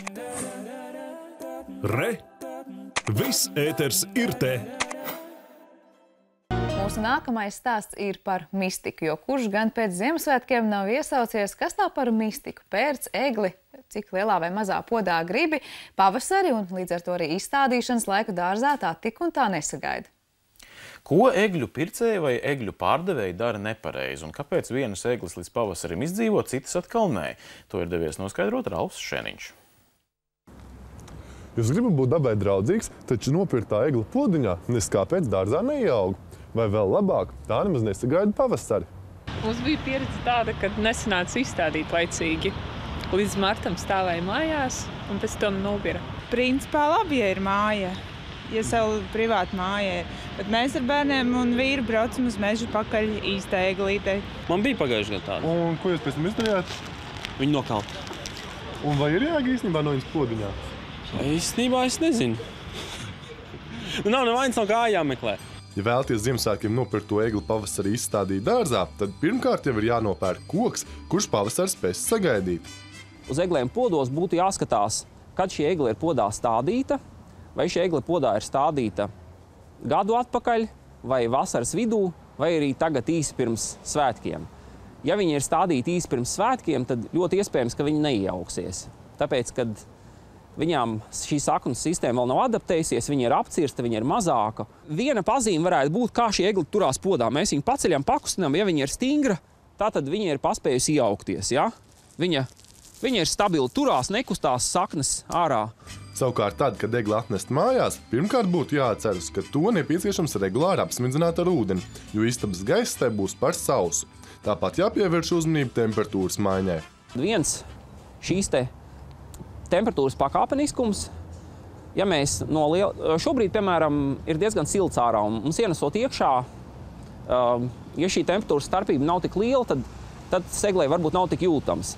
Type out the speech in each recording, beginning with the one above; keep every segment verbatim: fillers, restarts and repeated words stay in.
Re! Viss ēters ir te! Mūsu nākamais stāsts ir par mistiku, jo kurš gan pēc Ziemassvētkiem nav iesaucies, kas tā par mistiku? Pērc, egli, cik lielā vai mazā podā gribi, pavasari un līdz ar to arī izstādīšanas laiku dārzā tā tik un tā nesagaida. Ko egļu pircēji vai egļu pārdevēji dara nepareizi un kāpēc vienas eglis līdz pavasarim izdzīvo, citas atkal nē? To ir devies noskaidrot Ralfs Šeniņš. Jūs gribat būt dabai draudzīgs, taču nopirktā egla podziņā nes kāpēc dārzā neieaug. Vai vēl labāk, tā nemaz nesagaida pavasari. Mums bija pieredze tāda, kad nesanāca izstādīt laicīgi. Līdz martam stāvēja mājās un pēc tam nobira. Principā labi, ja ir māja, ja savu privātu māja ir. Bet mēs ar bērniem un vīru braucam uz mežu pakaļ īstai eglītei. Man bija pagājuši gadu tāda. Un ko jūs pēc tam izdarījāt? Viņu nokalt. Un vai ir jāga īstenībā no viņas podziņā? Īstenībā es nezinu. Nu, nav nevainas no kā jāmeklē. Ja vēlaties Ziemassvētkiem nopirkt to egli pavasarī izstādīt dārzā, tad pirmkārt jau ir jānopērk koks, kurš pavasars spēs sagaidīt. Uz eglēm podos būtu jāskatās, kad šī egle ir podā stādīta, vai šī egle podā ir stādīta gadu atpakaļ, vai vasaras vidū, vai arī tagad īsi pirms svētkiem. Ja viņi ir stādīti īsi pirms svētkiem, tad ļoti iespējams, ka viņi neiejauksies. Tāpēc, kad viņām šī saknes sistēma vēl nav adaptējusies, viņa ir apcirsta, viņa ir mazāka. Viena pazīme varētu būt, kā šī egli turās podā. Mēs viņu paceļam, pakustinām, ja viņa ir stingra, tātad viņa ir paspējusi iejaukties. Ja? Viņa, viņa ir stabili turās, nekustās saknes ārā. Savukārt tad, kad egli atnest mājās, pirmkārt būtu jāatceras, ka to nepieciešams regulāri apsmidzināt ar ūdeni, jo istabas gaiss te būs par sausu. Tāpat jāpievērš uzmanība temperatūras maiņai. Viens šīs te temperatūras pakāpeniskums, ja mēs no liela... Šobrīd, piemēram, ir diezgan silts ārā, un mums ienesot iekšā, ja šī temperatūras starpība nav tik liela, tad, tad seglei varbūt nav tik jūtams.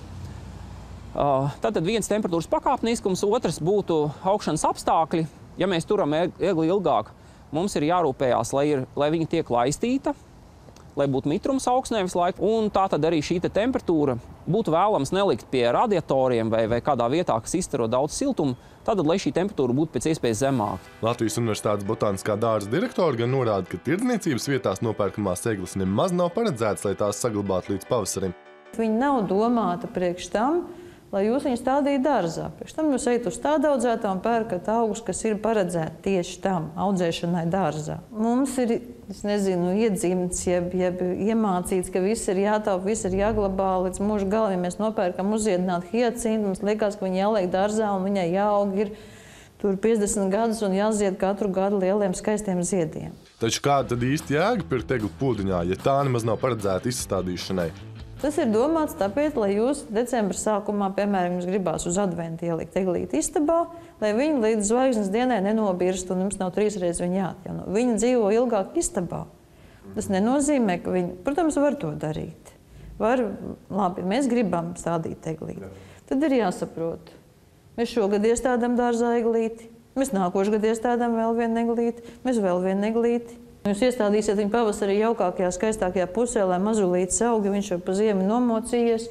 Tātad viens temperatūras pakāpeniskums, otrs būtu augšanas apstākļi. Ja mēs turam egli ilgāk, mums ir jārūpējās, lai, ir, lai viņa tiek laistīta, lai būtu mitrums augsnē visu laiku, un tā tad arī šī temperatūra būtu vēlams nelikt pie radiatoriem vai, vai kādā vietā, kas izstaro daudz siltumu, tad, lai šī temperatūra būtu pēc iespējas zemāka. Latvijas Universitātes botāniskā dārza direktori gan norāda, ka tirdzniecības vietās nopērkamās egles nemaz nav paredzētas, lai tās saglabātu līdz pavasarim. Viņa nav domāta priekš tam, lai jūs viņu stādītu dārzā. Priekš tam jūs ejat uz stādaudzētā un pērkat augus, kas ir paredzēti tieši tam, audzēšanai dārzā. Mums ir, es nezinu, iedzimts, jeb, jeb iemācīts, ka viss ir jātaupa, viss ir jāglabā līdz mūža galam. Ja mēs nopērkam uzziedināt hiacintu, mums liekas, ka viņa jāliek dārzā un viņai jāaug ir tur piecdesmit gadus un jāzied katru gadu lieliem skaistiem ziediem. Taču kāda tad īsti jēga pirkt egli podziņā, ja tā nemaz nav paredzēta izstādīšanai? Tas ir domāts tāpēc, lai jūs decembra sākumā, piemēram, jums gribās uz adventu ielikt eglīti istabā, lai viņi līdz zvaigznes dienai nenobirst un jums nav trīsreiz viņa jāatjauno. Viņi dzīvo ilgāk istabā. Tas nenozīmē, ka viņi, protams, var to darīt. Var, labi, mēs gribam stādīt eglīti. Tad ir jāsaprot. Mēs šogad iestādām dārzā eglīti, mēs nākošu gadu iestādām vēl vienu eglīti, mēs vēl vienu eglīti. Jūs iestādīsiet viņu pavasarī jaukākajā, skaistākajā pusē, lai mazulītis aug, viņš jau pa ziemi nomocījies.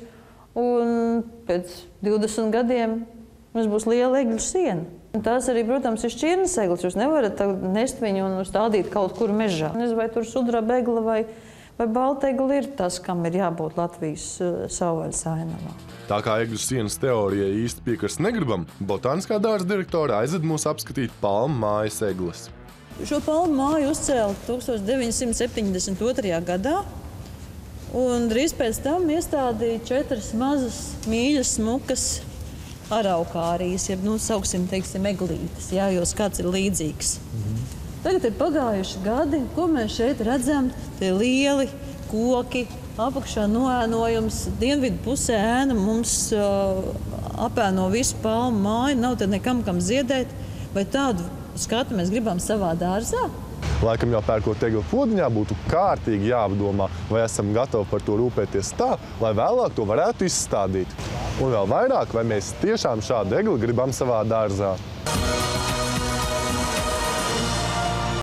Un pēc divdesmit gadiem mums būs liela egļu siena. Un tās arī, protams, ir šķirnes eglis. Jūs nevarat nest viņu un stādīt kaut kur mežā. Nezinu, vai tur sudraba egla vai, vai balta egla ir tas, kam ir jābūt Latvijas savvaļas ainavā. Tā kā egļu sienas teorijai īsti piekrist negribam, botāniskā dārza direktora aizved mūs apskatīt palmu mājas egles. Šo palmu māju uzcēla tūkstoš deviņi simti septiņdesmit otrajā gadā, un drīz pēc tam iestādīja četras mazas, mīļas, smukas araukārijas, jeb, nu, sauksim, teiksim, eglītes, jā, jo skats ir līdzīgs. Mm-hmm. Tagad ir pagājuši gadi, ko mēs šeit redzam, tie lieli koki, apakšā noēnojums, dienvidu pusē ēna mums uh, apēno visu palmu māju, nav te nekam, kam ziedēt, vai tādu skatu mēs gribam savā dārzā? Laikam jau pērkot egli podziņā būtu kārtīgi jāapdomā, vai esam gatavi par to rūpēties tā, lai vēlāk to varētu izstādīt. Un vēl vairāk, vai mēs tiešām šādu egli gribam savā dārzā.